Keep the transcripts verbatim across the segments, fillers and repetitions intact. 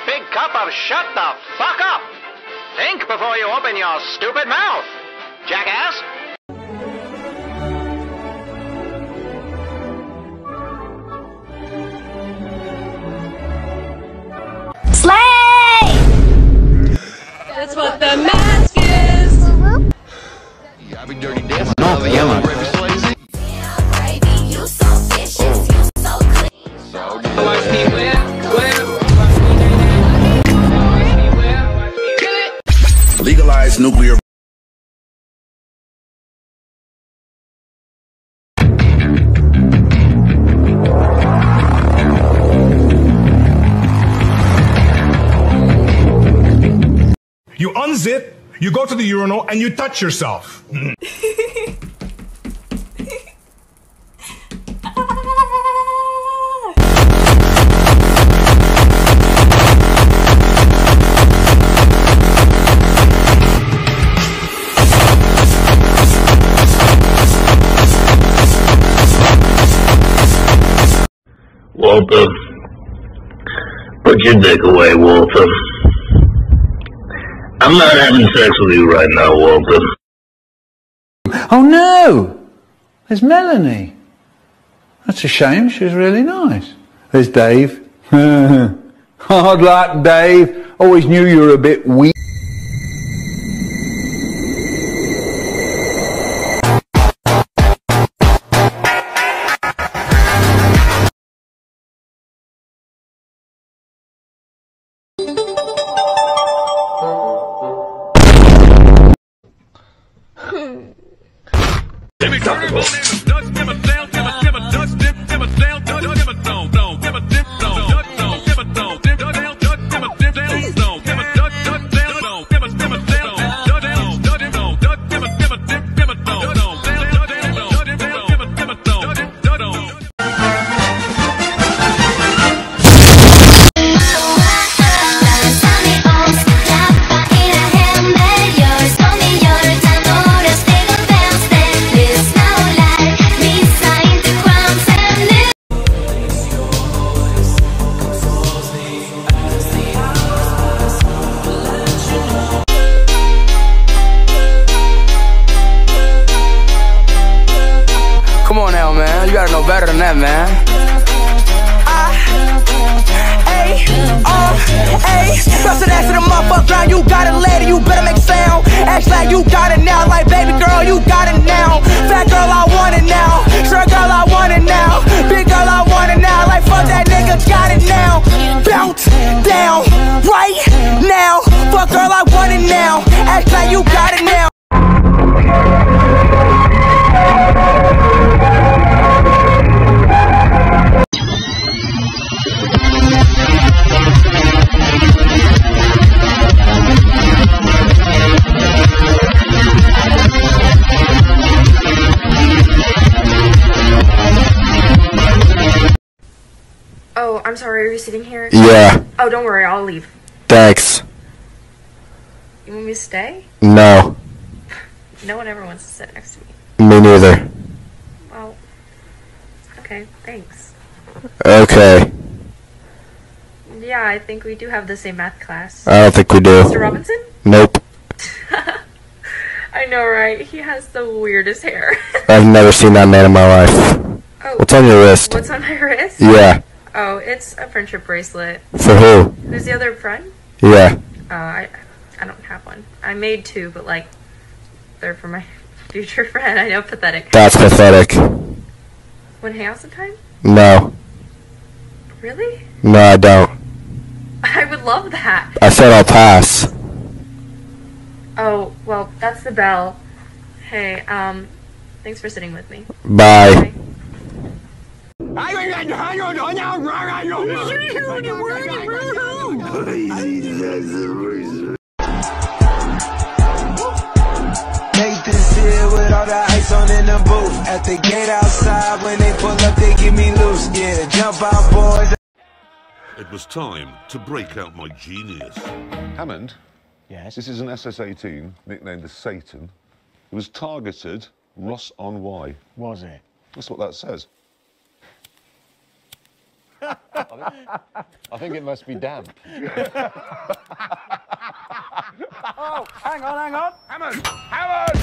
big cup of shut the fuck up. Think before you open your stupid mouth, jackass. Slay! That's what the mask is. Yeah, I be dirty dancing. No, the yellow. Legalize nuclear. You unzip, you go to the urinal, and you touch yourself. Walter, put your dick away, Walter. I'm not having sex with you right now, Walter. Oh no! There's Melanie. That's a shame, she was really nice. There's Dave. Hard luck, Dave. Always knew you were a bit weak. Come on now, man. You gotta know better than that, man. I, A, R, A. Bust an ass in the motherfucker ground. You got it, lady. You better make sound. Act like you got it now. Like, baby girl, you got it now. Fat girl, I want it now. Short girl, I want it now. Big girl, I want it now. Like, fuck that nigga, got it now. Bounce down right now. Fuck girl, I want it now. Act like you got it now. Oh, I'm sorry, are you sitting here? Yeah. Oh, don't worry, I'll leave. Thanks. You want me to stay? No. No one ever wants to sit next to me. Me neither. Well, okay, thanks. Okay. Yeah, I think we do have the same math class. I don't think we do. Mister Robinson? Nope. I know, right? He has the weirdest hair. I've never seen that man in my life. Oh, What's on your wrist? What's on my wrist? Yeah. Oh, it's a friendship bracelet. For who? Who's the other friend? Yeah. Uh, I, I don't have one. I made two, but like, they're for my future friend. I know, pathetic. That's pathetic. Wanna hang out sometime? No. Really? No, I don't. I would love that. I said I'll pass. Oh, well, that's the bell. Hey, um, thanks for sitting with me. Bye. Bye. Nathan's here with all the ice on in the booth. At the gate outside, when they pull up, they give me loose. Yeah, jump out, boys. It was time to break out my genius. Hammond? Yes? This is an S S eighteen, nicknamed the Satan. It was targeted Ross on Y. Was it? That's what that says. I think it must be damp. Oh, hang on, hang on. Hammond! Hammond!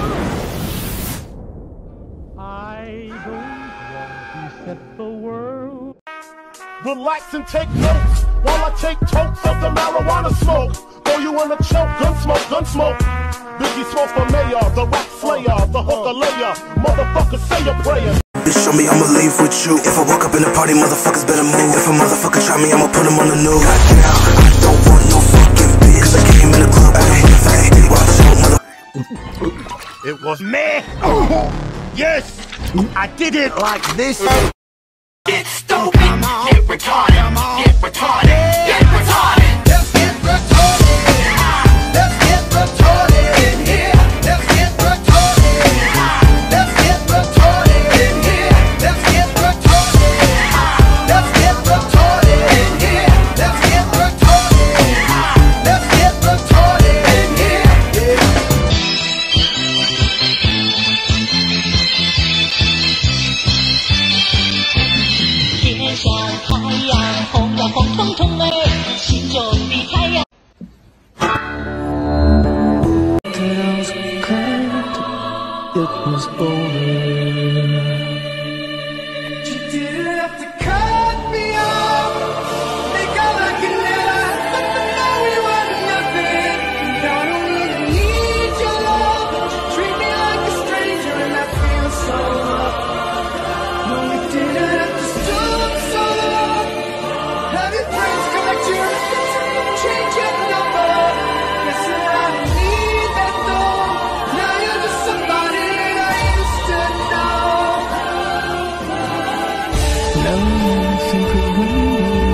I don't want to set the world. Relax and take notes while I take totes of the marijuana smoke. Throw you in a choke, gun smoke, gun smoke. Biggie Smoke for mayor, the rap slayer, the hooker layer. Motherfucker, say a prayer. Show me I'ma leave with you. If I walk up in the party, motherfuckers better move. If a motherfucker try me, I'ma put him on the news. Goddamn, I don't want no fucking bitch. Cause I came in the club, ay, ay, watch out, mother. It was me. Yes, I did it like this. It's stupid. Get retarded. Get retarded. Get retarded. Let's get retarded. Let's get retarded in here. Let's get retarded. Let's get retarded in here. Let's get retarded. Let's get retarded in here. Let's get retarded. Let's get retarded in here. Yeah. 天上太阳红呀红彤彤哎，心中的太阳。 It was over. You didn't have to cut me off. Make all I can let. But now we were nothing. Now I don't even need your love. You treat me like a stranger and I feel so rough. No, we didn't have to stoop so low. Have your friends collect your records, change your number. Guess I don't need that though. Now you're just somebody I used to know. Now I think of when we